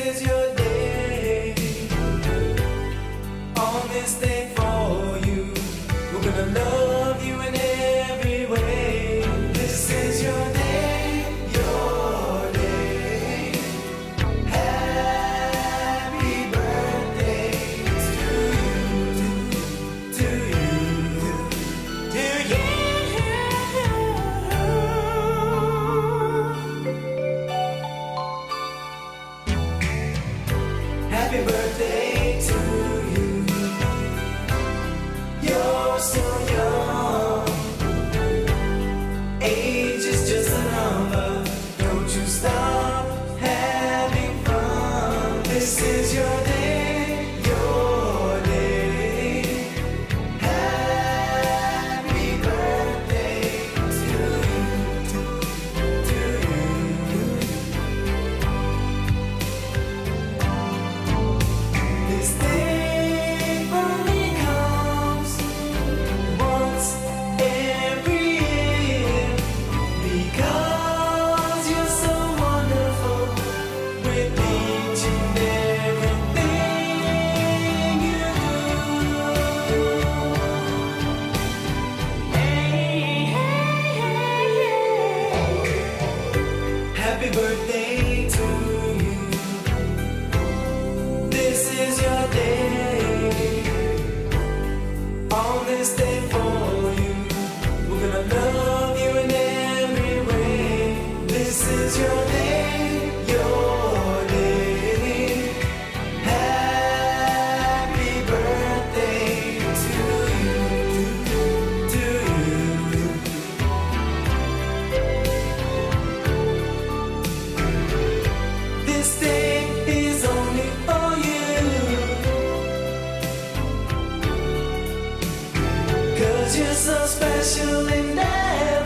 is your day. On this day for you, we're gonna love you in every way. This is your day, your day. Happy birthday to you, to you, to you. Happy birthday to you. You're so young. Age is just a number. Don't you stop having fun. This is your day, your day. Happy birthday to you, to you. This day only comes once every year, because you're so wonderful with each and everything you do. Hey, hey, hey, yeah. Happy birthday to you. This is your day. On this day for you, we're gonna love you in every way. This is your day, your day. Happy birthday to you, to you. This day is only for you, 'cause you're so special and